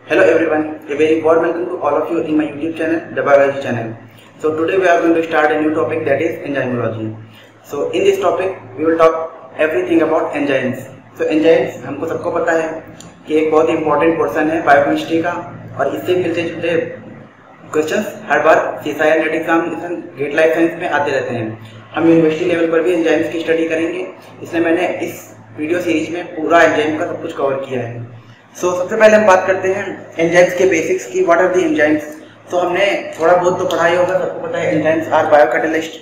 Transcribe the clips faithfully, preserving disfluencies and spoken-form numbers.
Hello everyone, a very warm welcome to all of you in my YouTube channel, the Biology channel. So today we are going to start a new topic, that is enzymology. So in this topic we will talk everything about enzymes. So enzymes हमको सबको पता है कि एक बहुत important portion है biochemistry का, और इससे मिलते जुलते क्वेश्चंस हर बार CSIR NET examination GATE life science में आते रहते हैं। हम यूनिवर्सिटी लेवल पर भी एंजाइम्स की स्टडी करेंगे, इसलिए मैंने इस वीडियो सीरीज में पूरा एंजाइम का सब कुछ कवर किया है। सो so, सबसे पहले हम बात करते हैं एंजाइम्स के बेसिक्स की। What are the enzymes? तो हमने थोड़ा बहुत तो पढ़ा ही होगा, सबको पता है एंजाइम्स आर बायोकैटालिस्ट।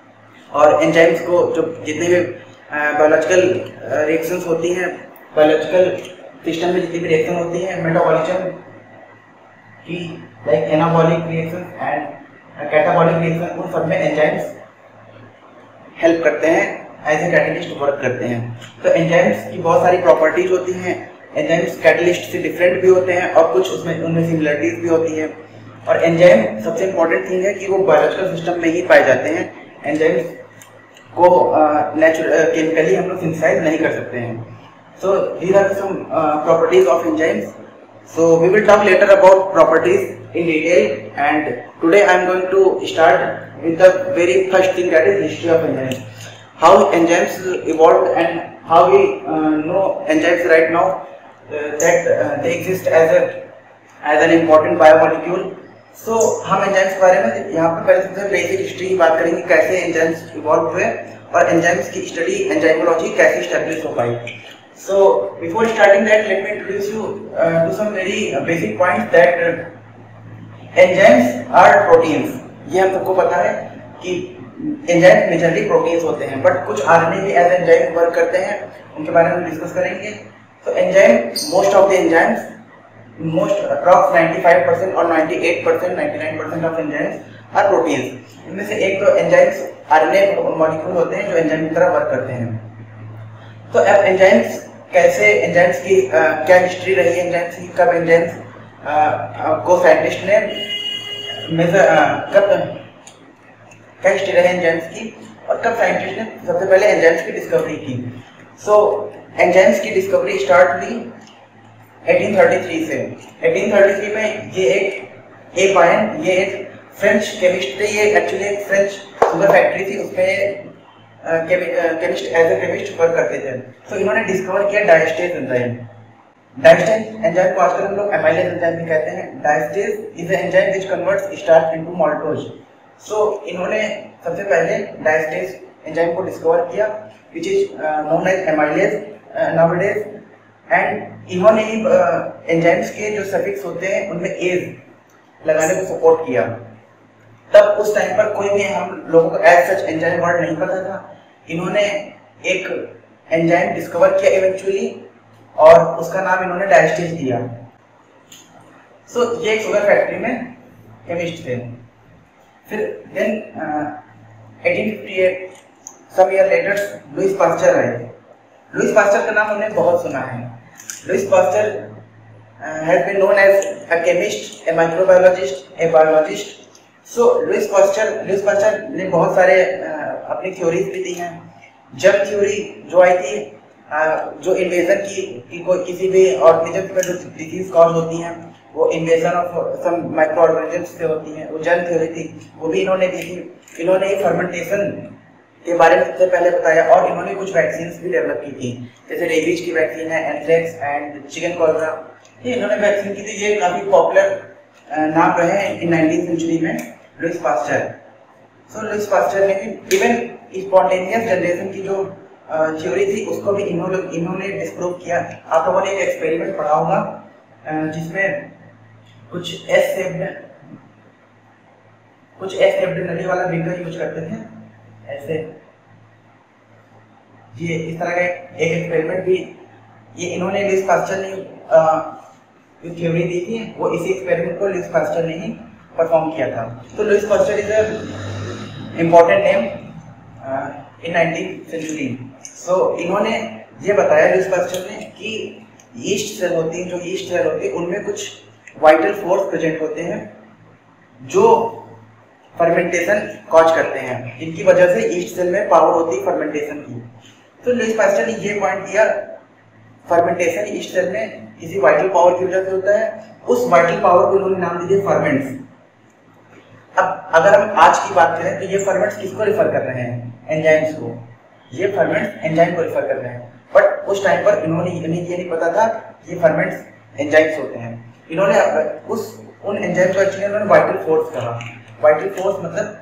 और एंजाइम्स को जो जितने भी बायोलॉजिकल रिएक्शंस होती हैं, बायोलॉजिकल सिस्टम में जितनी भी रिएक्शन होती हैं मेटाबॉलिज्म की, like anabolic reaction and catabolic reaction, उन सब में एंजाइम्स हेल्प करते हैं, एज ए कैटलिस्ट वर्क करते हैं। तो एंजाइम्स की बहुत सारी प्रॉपर्टीज होती हैं। एंजाइम्स कैटलिस्ट से डिफरेंट भी होते हैं और कुछ उसमें उनमें सिमिलरिटीज भी होती है। और एंजाइम सबसे इम्पोर्टेंट थिंग है कि वो बायोलॉजिकल सिस्टम में ही पाए जाते हैं। एंजाइम्स को नेचुरल केमिकली हम लोग सिंथेसाइज नहीं कर सकते हैं। So these are some properties of enzymes. So we will talk later about properties in detail, and today I am going to start with the very first thing, that is history of enzymes, how enzymes evolved and how we know enzymes right now Uh, that uh, they exist as a as an important biomolecule. So हम enzymes के बारे में यहाँ पर पहले सबसे basic history की बात करेंगे, कैसे एंजाइम्स इवॉल्व हुए और एंजाइम्स की स्टडी एंजाइमोलॉजी कैसे स्टैब्लिश हो पाई। So before starting that, let me introduce you uh, to some very uh, basic points that uh, enzymes are proteins. ये हम सबको पता है कि एंजाइम्स मेजरली प्रोटीन्स होते हैं, बट कुछ आरएनए भी एज एंजाइम वर्क करते हैं, उनके बारे में हम डिस्कस करेंगे। So enzyme, most of the enzymes, most approx ninety-five percent और ninety-eight percent, ninety-nine percent of enzymes are proteins. इनमें से एक तो enzymes आरएनए मॉलिक्यूल होते हैं जो एंजाइम की तरह वर्क करते हैं। तो अब एंजाइम्स कैसे, एंजाइम्स की आ, क्या हिस्ट्री रही है एंजाइम्स की, कब एंजाइम्स को साइंटिस्ट ने मेजर कब क्या हिस्ट्री रही एंजाइम्स की और कब साइंटिस्ट ने सबसे पहले एंजाइम्स की डिस्कवरी की। सो एंजाइम्स की डिस्कवरी स्टार्ट हुई eighteen thirty-three से। eighteen thirty-three में ये एक ए पायन, ये एक फ्रेंच केमिस्ट थे, ये एक्चुअली एक फ्रेंच शुगर फैक्ट्री थी, उसमें chemist as a chemist work करते थे। तो इन्होंने डिस्कवर किया डायस्टेज एंजाइम। डायस्टेज एंजाइम को आजकल हम लोग एमाइलेज एंजाइम भी कहते हैं। Diastase is an enzyme which converts starch into maltose. So इन्होंने सबसे पहले डायस्टेज एंजाइम को डिस्कवर किया, which is uh, known as amylase uh, nowadays, and इन्होंने ही एंजाइम्स uh, के जो सफिक्स होते हैं उनमें एज लगाने को सपोर्ट किया। तब उस टाइम पर कोई भी हम लोगों को एज सच एंजाइम वर्ड नहीं पता था। इन्होंने एक एंजाइम डिस्कवर किया इवेंचुअली, और उसका नाम इन्होंने डायस्टेज दिया। सो so, ये एक शुगर फैक्ट्री में केमिस्ट थे। फिर then eighteen fifty-eight Some year later, Louis Pasteur आए। लुईस पास्चर का नाम हमने बहुत सुना है। Louis Pasteur has been known as a chemist, a microbiologist, a biologist. So Louis Pasteur Louis Pasteur ने बहुत सारे uh, अपनी थ्योरीज भी दी हैं। जर्म थ्योरी जो आई थी, uh, जो इन्वेजन की, की कोई किसी भी ऑर्गेनिज्म पर जो डिजीज कॉज होती हैं, वो invasion of some micro organisms से होती हैं, वो जर्म थ्योरी थी, वो भी इन्होंने दी थी। इन्होंने ही फर्मेंटेशन के बारे में सबसे पहले बताया, और इन्होंने कुछ वैक्सीन भी डेवलप की थी, जैसे रेबीज की वैक्सीन है, एंथ्रेक्स एंड चिकन कॉलरा, ये इन्होंने वैक्सीन की थी। ये काफी पॉपुलर नाम रहे इन नाइनटीन सेंचुरी में Louis Pasteur. So Louis Pasteur ने भी इवन स्पॉन्टेनियस जनरेशन की जो थ्योरी थी उसको भी इन्होंने इन्होंने डिस्प्रूव किया। आप लोगों ने एक एक्सपेरिमेंट पढ़ा होगा जिसमें कुछ एस शेप्ड कुछ एस शेप्ड नली वाला बीकर यूज करते थे, ऐसे ये इस तरह का एक एक्सपेरिमेंट भी ये इन्होंने लुईस पास्चर ने जो थ्योरी दी थी, वो इसी एक्सपेरिमेंट को लुईस पास्चर ने ही परफॉर्म किया था। तो Louis Pasteur is a important name in nineteen century. So इन्होंने ये बताया लुईस पास्चर ने कि यीस्ट सेल होती है, जो यीस्ट सेल होती है उनमें कुछ वाइटल फोर्स प्रेजेंट होते हैं जो फर्मेंटेशन कॉज करते हैं, जिनकी वजह से ईस्ट सेल में पावर होती है फर्मेंटेशन की। तो लुईस पास्चर ने ये पॉइंट दिया फर्मेंटेशन ईस्ट सेल में किसी वाइटल पावर की वजह से होता है, उस वाइटल पावर को इन्होंने नाम दिया फर्मेंट्स। अब अगर हम आज की बात करें तो ये फर्मेंट्स किसको रिफर कर रहे हैं? एंजाइम्स को। ये फर्मेंट्स एंजाइम को रिफर कर रहे हैं, बट उस टाइम पर इन्होंने इन्हें ये नहीं पता था ये फर्मेंट्स एंजाइम्स होते हैं। इन्होंने उस उन एंजाइम्स को एक्चुअली इन्होंने वाइटल फोर्स कहा। वाइटल फोर्स मतलब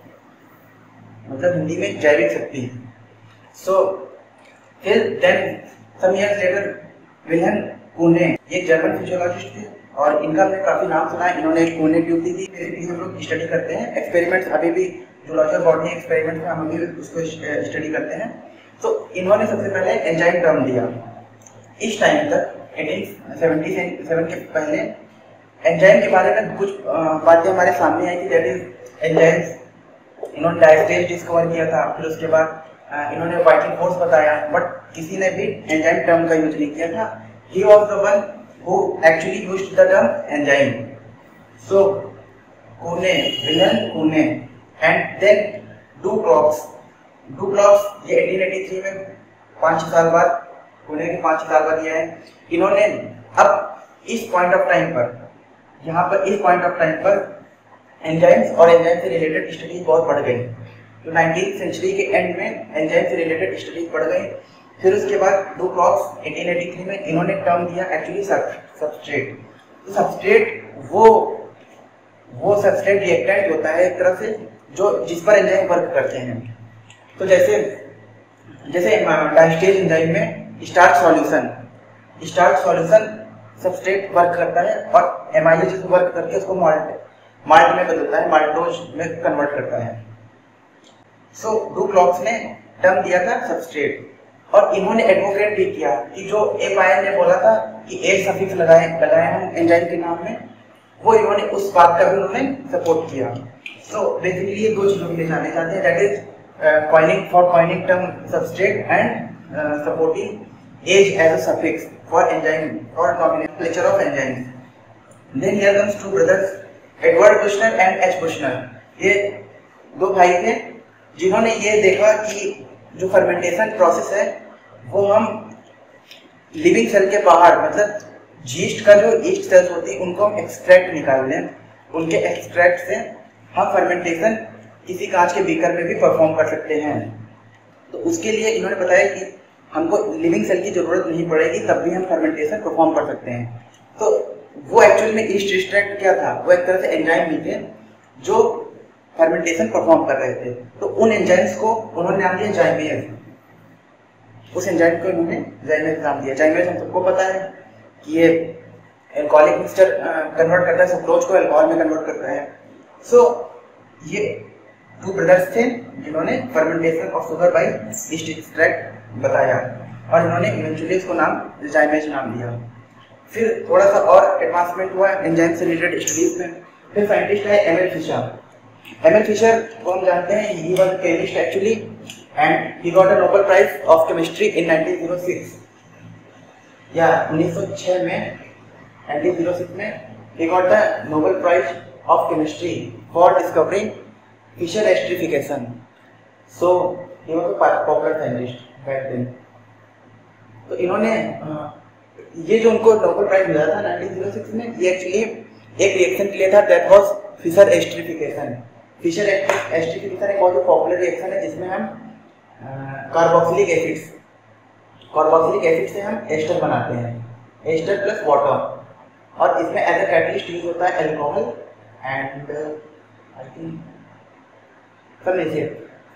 मतलब हिंदी में जैविक शक्ति। सो फिर then some years later Wilhelm Kuhne, ये जर्मन फिजियोलॉजिस्ट थे और इनका हमने काफी नाम सुना है। इन्होंने एक कूने ट्यूब दी थी, बेसिकली हम लोग स्टडी करते हैं एक्सपेरिमेंट्स, अभी भी जूलॉजी और बॉटनी एक्सपेरिमेंट में हम अभी उसको स्टडी करते हैं। तो इन्होंने सबसे पहले एंजाइम टर्म दिया। इस टाइम तक अठारह सौ सतहत्तर के पहले एंजाइम के बारे में कुछ बातें हमारे सामने आई थी, दैट इज एंजाइम्स। इन्होंने डायस्टेज डिस्कवर किया था, फिर उसके बाद इन्होंने वाइटल फोर्स बताया, बट किसी ने भी एंजाइम टर्म का यूज नहीं किया था। He was the one who actually used the term enzyme. So Kuhne, Wilhelm Kuhne, and then Duclaux. Duclaux ये अठारह सौ तिरासी में पाँच साल बाद, कूने के पाँच साल बाद ये है। इन्होंने अब इस पॉइंट ऑफ टाइम पर, यहाँ पर इस पॉइंट ऑफ टाइम पर एंजाइम्स और एंजाइम से रिलेटेड स्टडीज बहुत बढ़ गई। तो नाइनटीन सेंचुरी के एंड में एंजाइम से रिलेटेड स्टडीज बढ़ गई। फिर उसके बाद डू क्लॉक्स अठारह सौ तिरासी में इन्होंने टर्म दिया एक्चुअली सबस्ट्रेट। तो सबस्ट्रेट वो वो सबस्ट्रेट रिएक्टेंट होता है एक तरह से, जो जिस पर एंजाइम वर्क करते हैं। तो जैसे जैसे डायस्टेज एंजाइम में starch solution starch solution substrate work करता है और एमाइलेज वर्क करके उसको माल्ट माल्ट में बदलता है, माल्टोज में कन्वर्ट करता है। सो डू क्लॉक्स ने टर्म दिया था सबस्ट्रेट, और इन्होंने एडवोकेट भी किया कि जो ए पायर ने बोला था कि ए सफिक्स लगाए लगाए हम एंजाइम के नाम में, वो इन्होंने उस बात का भी उन्होंने सपोर्ट किया। सो बेसिकली ये दो चीजों के लिए जाने जाते हैं, that is coining for coining term substrate and supporting as as a suffix for enzyme और nomenclature of enzymes. Then here comes two brothers Eduard Buchner and H Buchner. ये दो भाई थे जिन्होंने ये देखा कि जो फर्मेंटेशन प्रोसेस है वो हम लिविंग सेल के बाहर, मतलब जीस्ट का जो ईस्ट सेल्स होती है उनको हम एक्सट्रैक्ट निकाल लें, उनके एक्सट्रैक्ट से हम फर्मेंटेशन किसी कांच के बीकर में भी परफॉर्म कर सकते हैं। तो उसके लिए इन्होंने बताया कि हमको लिविंग सेल की जरूरत नहीं पड़ेगी, तब भी हम फर्मेंटेशन परफॉर्म कर सकते हैं। तो वो एक्चुअल में ईस्ट एक्सट्रैक्ट क्या था, वो एक तरह से एंजाइम ही थे जो फर्मेंटेशन परफॉर्म कर रहे थे। तो उन एंजाइम्स को उन्होंने नाम दिया जाइमेज। उस एंजाइम को इन्होंने जाइमेज नाम दिया। जाइमेज हम सबको पता है कि ये एल्कोहलिक मिक्सचर कन्वर्ट करता है, सुक्रोज को अल्कोहल में कन्वर्ट करता है। सो so, ये टू ब्रदर्स थे जिन्होंने fermentation of sugar by yeast extract बताया, और इन्होंने इवेंचुअली इसको नाम जाइमेज नाम दिया। फिर थोड़ा सा और एडवांसमेंट हुआ एंजाइम से रिलेटेड स्टडीज में। फिर साइंटिस्ट है एमएल फिशर। एमएल फिशर को हम जानते हैं, he was a chemist actually and he got a Nobel prize of chemistry in nineteen O six, या उन्नीस सौ छह में नाइनटीन ओ सिक्स में he got the Nobel prize of chemistry for discovering Fischer esterification. So he was a popular scientist back then. तो इन्होंने ये जो उनको नोबेल प्राइज मिला था नाइनटीन ओ सिक्स में, ये एक्चुअली एक रिएक्शन के लिए था, that was Fischer esterification. Fischer esterification एक बहुत पॉपुलर रिएक्शन है जिसमें हम कार्बोक्सिलिक एसिड्स कार्बोक्सिलिक एसिड से हम एस्टर बनाते हैं, एस्टर प्लस वाटर, और इसमें एज अ कैटलिस्ट यूज होता है alcohol and I think some acid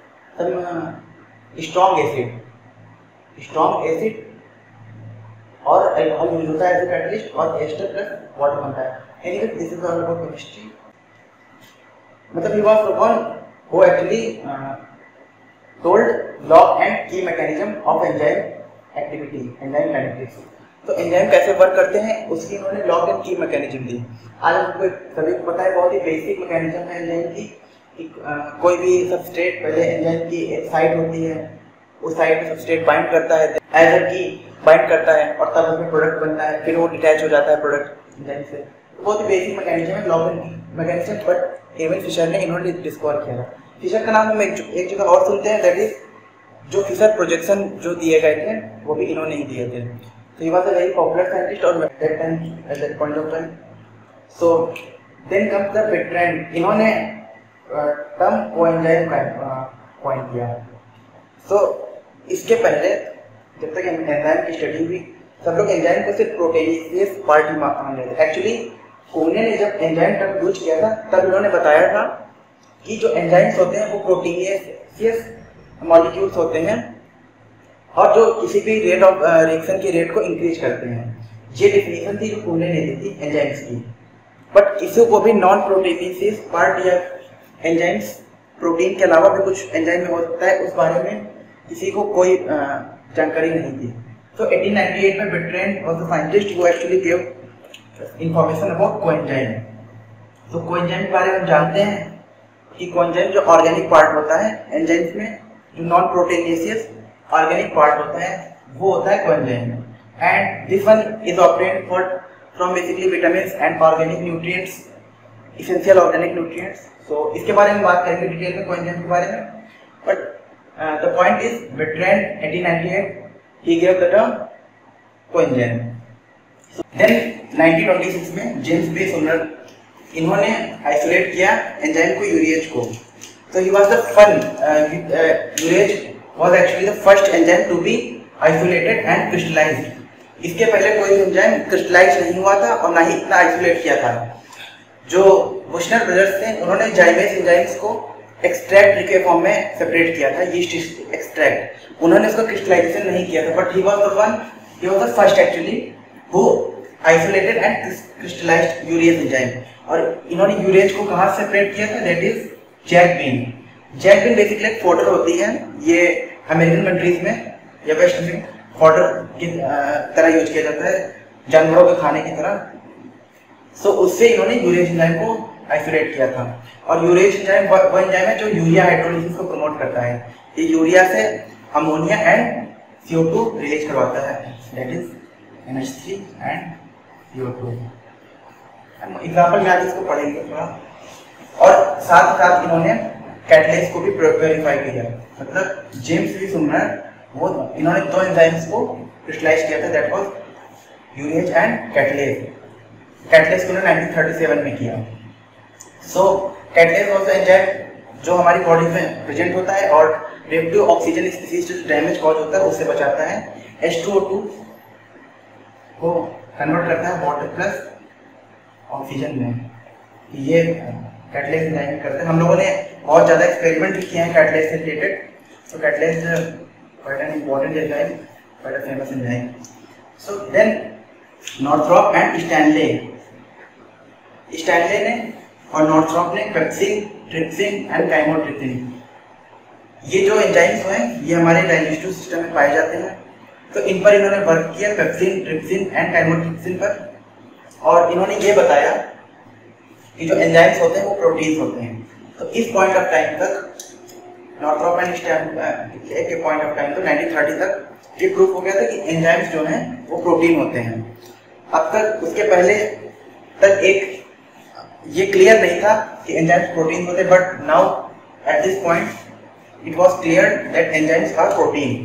some strong acid strong acid और अल्कोहल यूज होता है एज अ कैटलिस्ट, और एस्टर प्लस वाटर बनता है। Anyway this is all about chemistry. मतलब he was the one who actually told lock and key mechanism of enzyme activity, enzyme kinetics. तो enzyme कैसे work करते हैं उसकी इन्होंने लॉग एंड की मैकेनिज्म दी। आज हमको सभी को पता है, बहुत ही बेसिक मैकेनिज्म है एंजाइम की कि कोई भी सबस्ट्रेट पहले एंजाइम की एक साइट होती है, उस साइट पे सबस्ट्रेट बाइंड करता है, एज अ की बाइंड करता है, और तब उसमें प्रोडक्ट बनता है, फिर वो डिटैच हो जाता है प्रोडक्ट एंजाइम से। तो बहुत ही बेसिक मैकेनिज्म है lock and mechanism, but Emil Fischer ने इन्होंने डिस्कवर किया था। फिशर का नाम हम एक, एक जगह और सुनते हैं, दैट इज जो फिशर प्रोजेक्शन जो दिए गए थे वो भी इन्होंने ही दिए थे। So he was a very popular scientist or at that time, at that point of time. So then comes the Bertrand. इन्होंने टर्म कोएंजाइम का कॉइन किया. So इसके पहले जब तक एंजाइम की स्टडी हुई सब लोग एंजाइम को सिर्फ प्रोटीनेसियस पार्ट ही मान रहे थे. एक्चुअली कोने ने जब एंजाइम टर्म यूज किया था तब उन्होंने बताया था कि जो एंजाइम्स होते हैं वो प्रोटीनेसियस मॉलिक्यूल्स होते हैं और जो किसी भी रेट ऑफ रिएक्शन की रेट को इंक्रीज करते हैं. ये डेफिनेशन थी जो कोने ने दी थी एंजाइम्स की. बट किसी को भी नॉन प्रोटीनेसियस पार्ट या एंजाइम्स प्रोटीन के अलावा भी कुछ एंजाइम में हो सकता है उस बारे में किसी को कोई जानकारी नहीं थी. तो एटीन नाइंटी एट में Bertrand was the scientist who actually gave information about coenzyme. तो कोएंजाइम के बारे में हम जानते हैं कि कोएंजाइम जो ऑर्गेनिक पार्ट होता है एंजाइम्स में, जो नॉन प्रोटीनेसियस ऑर्गेनिक पार्ट होता है वो होता है coenzyme. And this one is obtained for from basically vitamins and organic nutrients, essential organic nutrients. So इसके बारे में बात करेंगे डिटेल में कोएंजाइम के बारे में. But the point is Bertrand eighteen ninety eight he gave the term coenzyme. So then nineteen twenty six में जेम्स बी सुमनर इन्होंने आइसोलेट किया एंजाइम को यूरिएज को. तो he was the fun urease was actually the first enzyme to be isolated and crystallized. इसके पहले कोई enzyme crystallise नहीं हुआ था और ना ही इतना आइसोलेट किया था. जो बुशनर ब्रदर्स थे उन्होंने जाइमेस एंजाइम्स को एक्सट्रैक्ट के फॉर्म में सेपरेट किया था, यीस्ट एक्सट्रैक्ट. उन्होंने उसका क्रिस्टलाइजेशन नहीं किया था, but he was the one, he was the first actually who isolated and crystallized urease enzyme. और इन्होंने यूरिएज को कहाँ सेपरेट किया था? That is jack bean. Jack bean basically एक फोडर होती है, ये अमेरिकन कंट्रीज में या वेस्ट में फोडर की तरह यूज किया जाता है, जानवरों के खाने की तरह. सो so, उससे इन्होंने यूरिएज एंजाइम को आइसोलेट किया था. और यूरिएज एंजाइम वो एंजाइम है जो यूरिया हाइड्रोलिसिस को प्रमोट करता है. ये यूरिया से ammonia and C O two release करवाता है, that is N H three and C O two. Example में आज इसको पढ़ेंगे थोड़ा. और साथ साथ इन्होंने कैटलेस को भी वेरीफाई किया. मतलब जेम्स बी सुमनर वो इन्होंने दो एंजाइम्स को क्रिस्टलाइज किया था, that was urease and catalase. Catalase को नाइंटीन थर्टी सेवन में किया. So catalase was the enzyme जो हमारी बॉडी में प्रेजेंट होता है और रेडियो ऑक्सीजन स्पीसीज जो डैमेज कॉज होता है उससे बचाता है. एच टू ओ टू को कन्वर्ट करता है वाटर प्लस ऑक्सीजन में. ये कैटलेस एंजाइम करते हैं. हम लोगों ने बहुत ज़्यादा एक्सपेरिमेंट भी किए हैं कैटलेस से रिलेटेड. तो catalase quite an important enzyme, quite a famous enzyme. So then Northrop and Stanley. Stanley ने और नॉर्थरॉप ने पेप्सिन, ट्रिप्सिन एंड काइमोट्रिप्सिन, ये जो एंजाइम्स हैं ये हमारे डाइजेस्टिव सिस्टम में पाए जाते हैं. तो इन पर इन्होंने वर्क किया, पेप्सिन, ट्रिप्सिन एंड काइमोट्रिप्सिन पर. और इन्होंने ये बताया कि जो एंजाइम्स होते हैं वो प्रोटीन्स होते हैं. तो इस पॉइंट ऑफ टाइम तक नॉर्थरॉप एंड स्टैनले के पॉइंट ऑफ टाइम तो नाइंटीन थर्टी तक ये प्रूफ हो गया था कि एंजाइम्स जो हैं वो प्रोटीन होते हैं. अब तक उसके पहले तक एक ये क्लियर नहीं था कि एंजाइम्स प्रोटीन होते, but now at this point it was clear that enzymes are protein.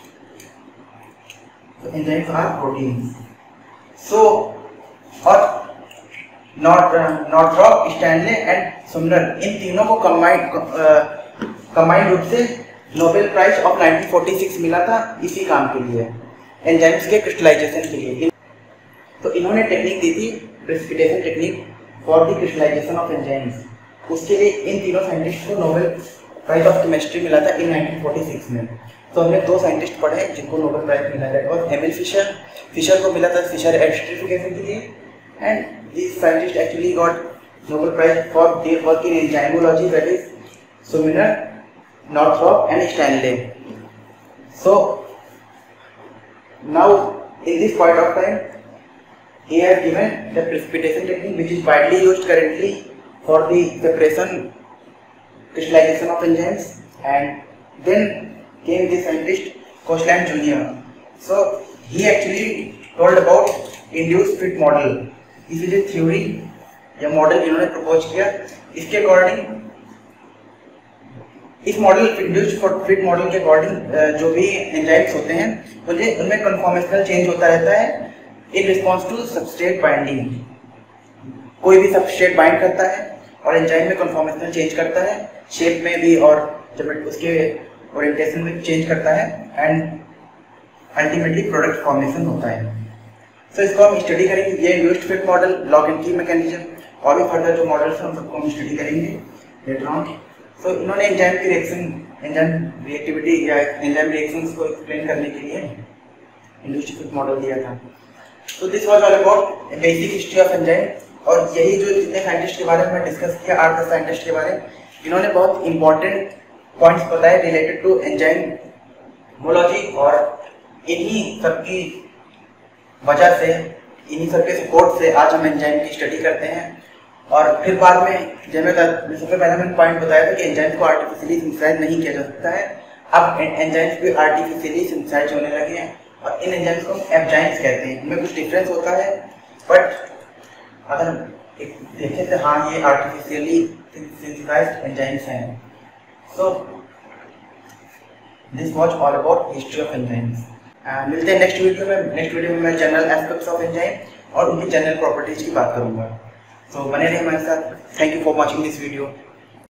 So enzymes are proteins. So, और नॉर्थरॉप, स्टैनले एंड सुमनर इन तीनों को कंबाइंड कंबाइंड रूप से Nobel prize of nineteen forty six मिला था इसी काम के लिए, एंजाइम्स के क्रिस्टलाइजेशन के लिए. तो इन्होंने टेक्निक दी थी precipitation technique for the crystallization of enzymes. उसके लिए इन तीनों साइंटिस्ट को नोबेल प्राइज ऑफ केमिस्ट्री मिला था इन नाइंटीन फोर्टी सिक्स में. तो हमने दो साइंटिस्ट पढ़े जिनको नोबेल प्राइज मिला. That was Emil Fischer. Fischer को मिला था फिशर एस्ट्रिफिकेशन के लिए, and this scientist actually got Nobel prize for their work in enzymology, that is Sumner, Northrop and Stanley. So now in this point of time he has given the precipitation technique which is widely used currently for the separation crystallization of enzymes. And then came the scientist Koshland Junior So he actually told about induced fit model. This is a theory या model इन्होंने propose किया. इसके according इस model induced fit model के according जो भी enzymes होते हैं उनमें उनमें कन्फॉर्मेशनल चेंज होता रहता है in response to substrate binding. कोई भी सबस्ट्रेट बाइंड करता है और एंजाइम में कन्फॉर्मेशनल चेंज करता है, शेप में भी और जब उसके ओरिएंटेशन में चेंज करता है एंड अल्टीमेटली प्रोडक्ट फॉर्मेशन होता है। सो so, इसको हम स्टडी करेंगे, ये induced fit model, lock and key mechanism और भी फर्दर जो मॉडल्स हैं उन सबको हम स्टडी करेंगे लेटर ऑन। सो इन्होंने एंजाइम की रिएक्शन एंजाइम रिएक्टिविटी या एंजाइम रिएक्शंस को एक्सप्लेन करने के लिए इंड्यूस्ड फिट मॉडल दिया था। तो this was all about basic history of enzyme. और यही जो जितने साइंटिस्ट के बारे में डिस्कस किया, आठ दस साइंटिस्ट के बारे में, इन्होंने बहुत इंपॉर्टेंट पॉइंट्स बताए रिलेटेड टू एंजाइमोलॉजी और इन्हीं सबकी वजह से, इन्हीं सबके सपोर्ट से आज हम एंजाइम की स्टडी करते हैं। और फिर बाद में जब मैं सबसे पहले मैंने पॉइंट बताया था कि एंजाइम्स को आर्टिफिशियली सिंथेसाइज नहीं किया जा सकता है, अब एंजाइम्स भी आर्टिफिशियली सिंथेसाइज होने लगे हैं और इन एंजाइम्स को हम एंजाइम्स कहते हैं। इनमें कुछ डिफरेंस होता है बट अगर देखें तो हाँ ये आर्टिफिशियली सिंथेसाइज्ड एंजाइम्स हैं। So this was all about history of enzymes. मिलते हैं नेक्स्ट वीडियो में। नेक्स्ट वीडियो में मैं जनरल एस्पेक्ट्स ऑफ एंजाइम और उनकी जनरल प्रॉपर्टीज की बात करूंगा। तो बने रहिए हमारे साथ। Thank you for watching this video.